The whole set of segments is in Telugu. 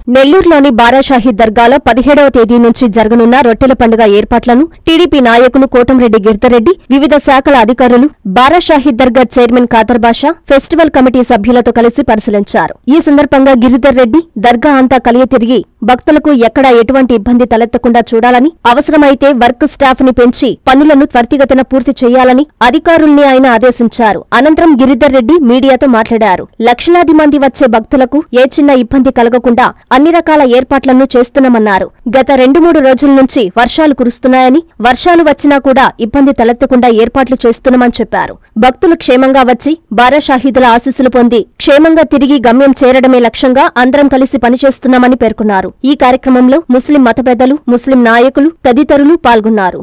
నెల్లూరులోని బారాషాహి దర్గాలో 17వ తేదీ నుంచి జరగనున్న రొట్టెల పండుగ ఏర్పాట్లను టీడీపీ నాయకులు కోటంరెడ్డి గిరిధర్రెడ్డి, వివిధ శాఖల అధికారులు, బారాషాహి దర్గా chairman Khader Basha, festival committee సభ్యులతో కలిసి పరిశీలించారు. ఈ సందర్భంగా గిరిధర్రెడ్డి దర్గా అంతా కలియ తిరిగి భక్తులకు ఎక్కడా ఎటువంటి ఇబ్బంది తలెత్తకుండా చూడాలని, అవసరమైతే వర్క్ స్టాఫ్ ని పెంచి పనులను త్వరితగతిన పూర్తి చేయాలని అధికారుల్ని ఆయన ఆదేశించారు. అనంతరం గిరిధర్రెడ్డి మీడియాతో మాట్లాడారు. లక్షలాది మంది వచ్చే భక్తులకు ఏ చిన్న ఇబ్బంది కలగకుండా అన్ని రకాల ఏర్పాట్లను చేస్తున్నామన్నారు. గత 2-3 రోజుల నుంచి వర్షాలు కురుస్తున్నాయని, వర్షాలు వచ్చినా కూడా ఇబ్బంది తలెత్తకుండా ఏర్పాట్లు చేస్తున్నామని చెప్పారు. భక్తులు క్షేమంగా వచ్చి బారాషాహీదుల ఆశీస్సులు పొంది క్షేమంగా తిరిగి గమ్యం చేరడమే లక్ష్యంగా అందరం కలిసి పనిచేస్తున్నామని పేర్కొన్నారు. ఈ కార్యక్రమంలో ముస్లిం మత పెద్దలు, ముస్లిం నాయకులు తదితరులు పాల్గొన్నారు.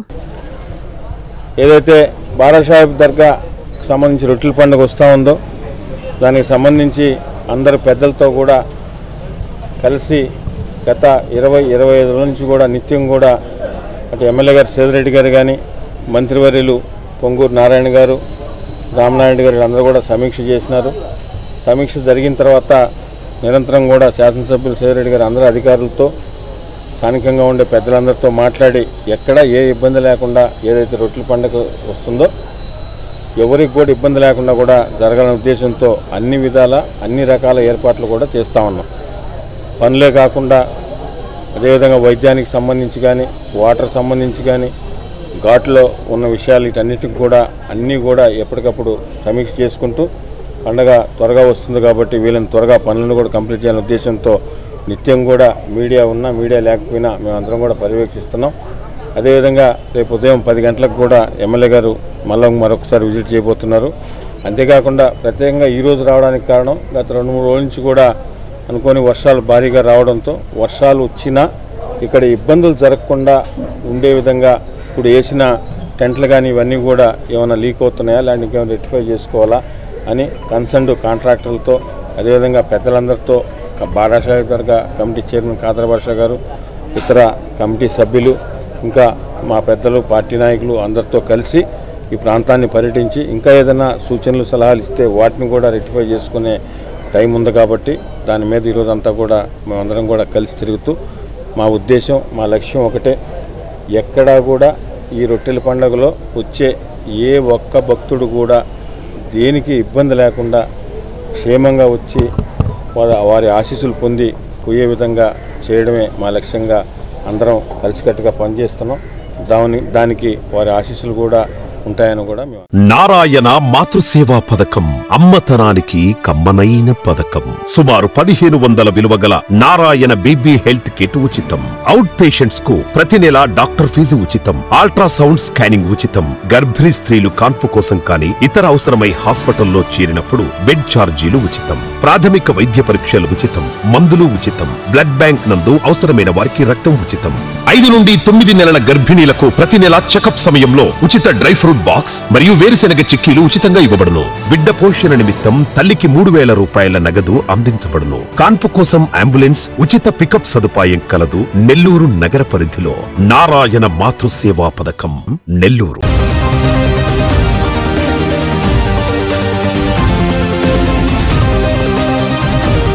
ఏదైతే బారాషాహి దర్గా సంబంధించి రొట్టెల పండుగ వస్తూ ఉందో దానికి సంబంధించి అందరు పెద్దలతో కూడా కలిసి గత 20-25 రోజుల నుంచి కూడా నిత్యం కూడా అటు ఎమ్మెల్యే గారు సేదిరెడ్డి గారు కానీ, మంత్రివర్యులు పొంగూరు నారాయణ గారు, రామనారాయణ గారు అందరూ కూడా సమీక్ష చేసినారు. సమీక్ష జరిగిన తర్వాత నిరంతరం కూడా శాసనసభ్యులు సేదిరెడ్డి గారు అందరూ అధికారులతో, స్థానికంగా ఉండే పెద్దలందరితో మాట్లాడి ఎక్కడ ఏ ఇబ్బంది లేకుండా ఏదైతే రొట్టెల పండుగ వస్తుందో ఎవరికి కూడా ఇబ్బంది లేకుండా కూడా జరగాలనే ఉద్దేశంతో అన్ని విధాల అన్ని రకాల ఏర్పాట్లు కూడా చేస్తూ ఉన్నాం. పనులే కాకుండా అదేవిధంగా వైద్యానికి సంబంధించి కానీ, వాటర్ సంబంధించి కానీ, ఘాట్లో ఉన్న విషయాలు వీటన్నిటికి కూడా అన్నీ కూడా ఎప్పటికప్పుడు సమీక్ష చేసుకుంటూ పండగ త్వరగా వస్తుంది కాబట్టి వీళ్ళని త్వరగా పనులను కూడా కంప్లీట్ చేయాలనే ఉద్దేశంతో నిత్యం కూడా మీడియా ఉన్నా మీడియా లేకపోయినా మేమందరం కూడా పర్యవేక్షిస్తున్నాం. అదేవిధంగా రేపు ఉదయం 10 గంటలకు కూడా ఎమ్మెల్యే గారు మరొకసారి విజిట్ చేయబోతున్నారు. అంతేకాకుండా ప్రత్యేకంగా ఈరోజు రావడానికి కారణం గత 2-3 రోజుల నుంచి కూడా అనుకోని వర్షాలు భారీగా రావడంతో వర్షాలు వచ్చినా ఇక్కడ ఇబ్బందులు జరగకుండా ఉండే విధంగా ఇప్పుడు వేసిన టెంట్లు కానీ ఇవన్నీ కూడా ఏమైనా లీక్ అవుతున్నాయా, అలాంటి ఇంకేమైనా రెక్టిఫై చేసుకోవాలా అని కన్సర్న్డ్ కాంట్రాక్టర్లతో అదేవిధంగా పెద్దలందరితో బారాషాహి దర్గా కమిటీ చైర్మన్ ఖాదర్ బాషా గారు, ఇతర కమిటీ సభ్యులు, ఇంకా మా పెద్దలు పార్టీ నాయకులు అందరితో కలిసి ఈ ప్రాంతాన్ని పర్యటించి ఇంకా ఏదైనా సూచనలు సలహాలు ఇస్తే వాటిని కూడా రెక్టిఫై చేసుకునే టైం ఉంది కాబట్టి దాని మీద ఈరోజంతా కూడా మేమందరం కూడా కలిసి తిరుగుతూ మా ఉద్దేశం, మా లక్ష్యం ఒకటే, ఎక్కడా కూడా ఈ రొట్టెల పండుగలో వచ్చే ఏ ఒక్క భక్తుడు కూడా దేనికి ఇబ్బంది లేకుండా క్షేమంగా వచ్చి వారి ఆశీస్సులు పొంది పోయే విధంగా చేయడమే మా లక్ష్యంగా అందరం కలిసికట్టుగా పనిచేస్తున్నాం. దానికి వారి ఆశీస్సులు కూడా ఉంటాయని కూడా నారాయణ మాతృసేవా పథకం అమ్మతనానికి కమ్మనైన పథకం. సుమారు 1500 విలువగల నారాయణ బేబీ హెల్త్ కిట్ ఉచితం. అవుట్ పేషెంట్స్ కు ప్రతి నెల డాక్టర్ ఫీజు ఉచితం. అల్ట్రాసౌండ్ స్కానింగ్ ఉచితం. గర్భిణీ స్త్రీలు కాన్పు కోసం కానీ ఇతర అవసరమై హాస్పిటల్లో చేరినప్పుడు బెడ్ ఛార్జీలు ఉచితం. ప్రాథమిక వైద్య పరీక్షలు ఉచితం. మందులు ఉచితం. బ్లడ్ బ్యాంక్ నందు అవసరమైన వారికి రక్తం ఉచితం. 5 నుండి 9 నెలల గర్భిణీలకు ప్రతి నెల చెకప్ సమయంలో ఉచిత డ్రై ఫ్రూట్ బాక్స్ మరియు వేరుశెనగ చిక్కీలు ఉచితంగా ఇవ్వబడును. బిడ్డ పోషణ నిమిత్తం తల్లికి 3000 రూపాయల నగదు అందించబడును. కాన్పు కోసం అంబులెన్స్ ఉచిత పికప్ సదుపాయం కలదు. నెల్లూరు నగర పరిధిలో నారాయణ మాతృసేవా పథకం, నెల్లూరు.